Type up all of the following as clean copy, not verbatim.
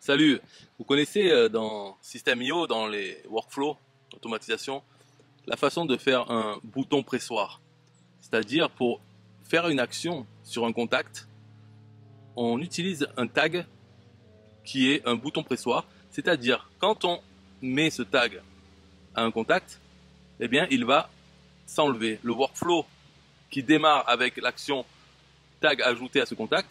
Salut, vous connaissez dans System.io, dans les workflows, automatisation, la façon de faire un bouton pressoir. C'est-à-dire pour faire une action sur un contact, on utilise un tag qui est un bouton pressoir. C'est-à-dire quand on met ce tag à un contact, eh bien il va s'enlever. Le workflow qui démarre avec l'action tag ajouté à ce contact,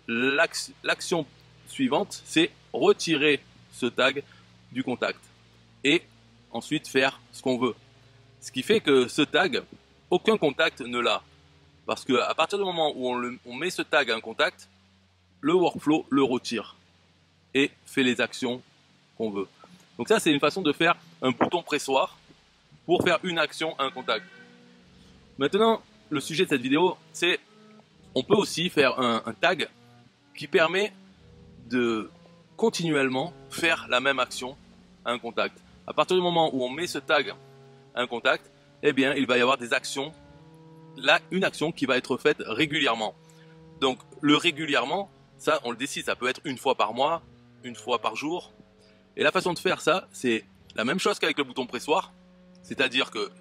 l'action suivante, c'est retirer ce tag du contact et ensuite faire ce qu'on veut. Ce qui fait que ce tag, aucun contact ne l'a. Parce qu'à partir du moment où on met ce tag à un contact, le workflow le retire et fait les actions qu'on veut. Donc ça, c'est une façon de faire un bouton pressoir pour faire une action à un contact. Maintenant, le sujet de cette vidéo, c'est on peut aussi faire un tag qui permet de continuellement faire la même action à un contact. À partir du moment où on met ce tag à un contact, eh bien, il va y avoir des actions, là, une action qui va être faite régulièrement. Donc, le régulièrement, ça, on le décide, ça peut être une fois par mois, une fois par jour. Et la façon de faire ça, c'est la même chose qu'avec le bouton pressoir, c'est-à-dire que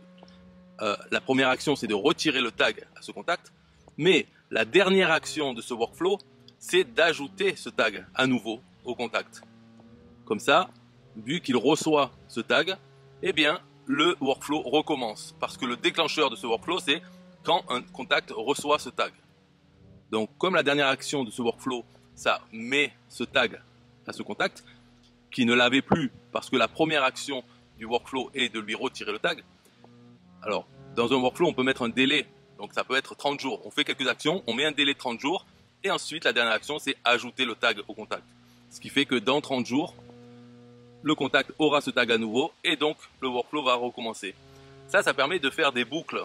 la première action, c'est de retirer le tag à ce contact, mais la dernière action de ce workflow, c'est d'ajouter ce tag à nouveau au contact. Comme ça, vu qu'il reçoit ce tag, eh bien, le workflow recommence. Parce que le déclencheur de ce workflow, c'est quand un contact reçoit ce tag. Donc, comme la dernière action de ce workflow, ça met ce tag à ce contact, qui ne l'avait plus parce que la première action du workflow est de lui retirer le tag. Alors, dans un workflow, on peut mettre un délai. Donc, ça peut être 30 jours. On fait quelques actions, on met un délai de 30 jours. Et ensuite, la dernière action, c'est ajouter le tag au contact. Ce qui fait que dans 30 jours, le contact aura ce tag à nouveau et donc le workflow va recommencer. Ça permet de faire des boucles.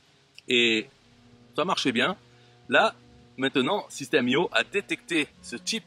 Et ça marchait bien. Là, maintenant, System.io a détecté ce type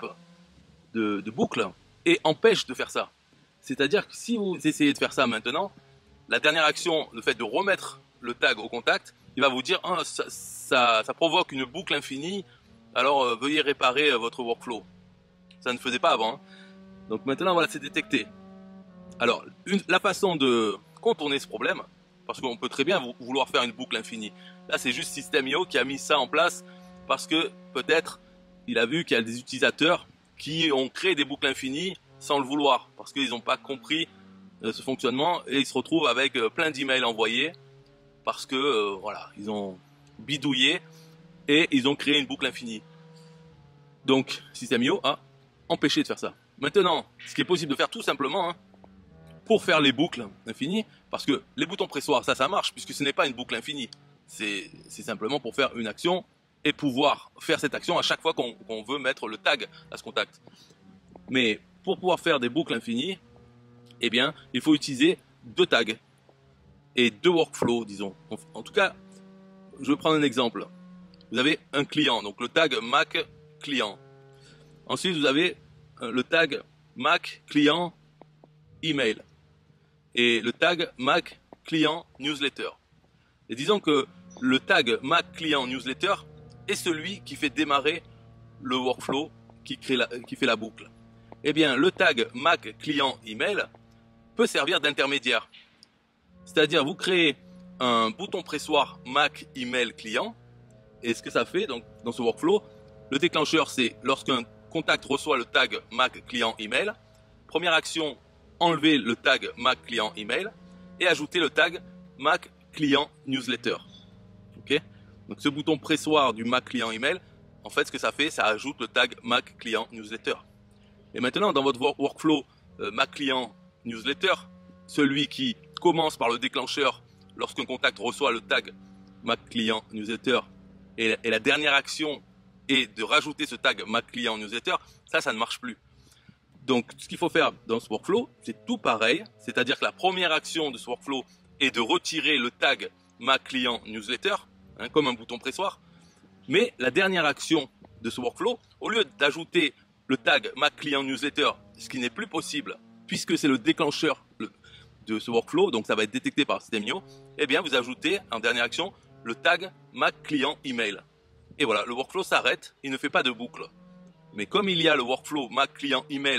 de boucle et empêche de faire ça. C'est-à-dire que si vous essayez de faire ça maintenant, la dernière action, le fait de remettre le tag au contact, il va vous dire oh, ça provoque une boucle infinie, alors veuillez réparer votre workflow. Ça ne faisait pas avant. Hein. Donc maintenant, voilà, c'est détecté. Alors, la façon de contourner ce problème, parce qu'on peut très bien vouloir faire une boucle infinie. Là, c'est juste System.io qui a mis ça en place parce que peut-être il a vu qu'il y a des utilisateurs qui ont créé des boucles infinies sans le vouloir, parce qu'ils n'ont pas compris ce fonctionnement et ils se retrouvent avec plein d'emails envoyés parce que voilà, ils ont bidouillé et ils ont créé une boucle infinie. Donc, System.io a empêché de faire ça. Maintenant, ce qui est possible de faire tout simplement, hein, pour faire les boucles infinies, parce que les boutons pressoirs, ça marche, puisque ce n'est pas une boucle infinie. C'est simplement pour faire une action et pouvoir faire cette action à chaque fois qu'on veut mettre le tag à ce contact. Mais pour pouvoir faire des boucles infinies, eh bien, il faut utiliser deux tags et deux workflows, disons. En tout cas, je vais prendre un exemple. Vous avez un client, donc le tag Mac client. Ensuite, vous avez le tag Mac client email et le tag Mac client newsletter. Et disons que le tag Mac client newsletter est celui qui fait démarrer le workflow qui fait la boucle. Eh bien, le tag Mac client email peut servir d'intermédiaire. C'est-à-dire, vous créez un bouton pressoir Mac email client. Et ce que ça fait donc, dans ce workflow, le déclencheur, c'est lorsqu'un contact reçoit le tag Mac client email. Première action, enlever le tag Mac client email et ajouter le tag Mac client newsletter. Ok? Donc ce bouton pressoir du Mac client email, en fait, ce que ça fait, ça ajoute le tag Mac client newsletter. Et maintenant, dans votre workflow Mac client newsletter, celui qui commence par le déclencheur lorsqu'un contact reçoit le tag Mac client newsletter et la dernière action est de rajouter ce tag Mac client newsletter, ça ne marche plus. Donc, ce qu'il faut faire dans ce workflow, c'est tout pareil. C'est-à-dire que la première action de ce workflow est de retirer le tag Mac client newsletter, hein, comme un bouton pressoir. Mais la dernière action de ce workflow, au lieu d'ajouter le tag Mac client newsletter, ce qui n'est plus possible, puisque c'est le déclencheur de ce workflow, donc ça va être détecté par System.io, eh bien, vous ajoutez en dernière action le tag Mac client email. Et voilà, le workflow s'arrête, il ne fait pas de boucle. Mais comme il y a le workflow Mac client email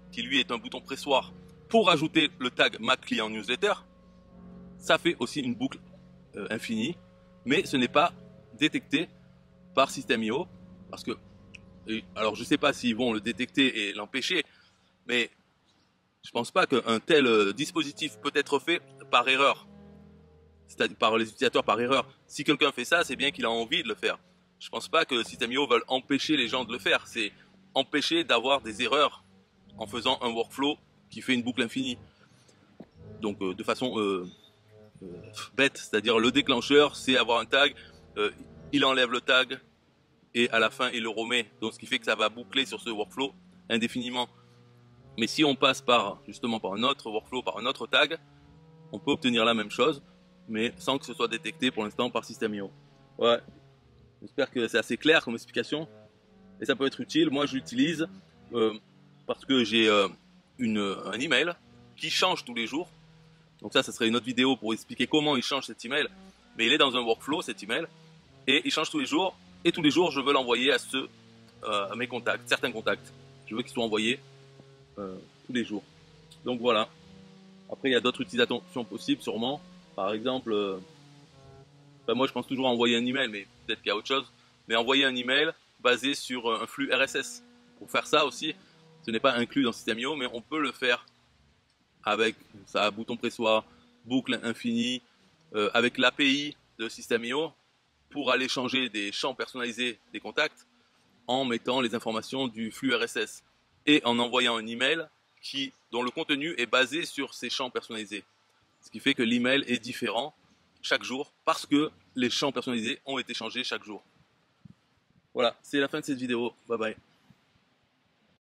qui lui est un bouton pressoir, pour ajouter le tag Ma Client Newsletter, ça fait aussi une boucle infinie, mais ce n'est pas détecté par System.io, parce que, alors je ne sais pas s'ils vont le détecter et l'empêcher, mais je ne pense pas qu'un tel dispositif peut être fait par erreur, c'est-à-dire par les utilisateurs par erreur. Si quelqu'un fait ça, c'est bien qu'il a envie de le faire. Je ne pense pas que System.io veulent empêcher les gens de le faire, c'est empêcher d'avoir des erreurs en faisant un workflow qui fait une boucle infinie. Donc de façon bête, c'est-à-dire le déclencheur, c'est avoir un tag, il enlève le tag et à la fin il le remet. Donc ce qui fait que ça va boucler sur ce workflow indéfiniment. Mais si on passe justement par un autre workflow, par un autre tag, on peut obtenir la même chose, mais sans que ce soit détecté pour l'instant par System.io. Ouais, j'espère que c'est assez clair comme explication et ça peut être utile. Moi je l'utilise parce que j'ai un email qui change tous les jours. Donc ça serait une autre vidéo pour expliquer comment il change cet email. Mais il est dans un workflow cet email et il change tous les jours. Et tous les jours je veux l'envoyer à mes contacts, certains contacts. Je veux qu'ils soient envoyés tous les jours. Donc voilà. Après il y a d'autres utilisations possibles sûrement. Par exemple, moi je pense toujours à envoyer un email, mais peut-être qu'il y a autre chose. Mais envoyer un email basé sur un flux RSS. Pour faire ça aussi, ce n'est pas inclus dans System.io, mais on peut le faire avec ça, bouton pressoir, boucle infinie, avec l'API de System.io pour aller changer des champs personnalisés des contacts en mettant les informations du flux RSS et en envoyant un email dont le contenu est basé sur ces champs personnalisés. Ce qui fait que l'email est différent chaque jour parce que les champs personnalisés ont été changés chaque jour. Voilà, c'est la fin de cette vidéo. Bye bye.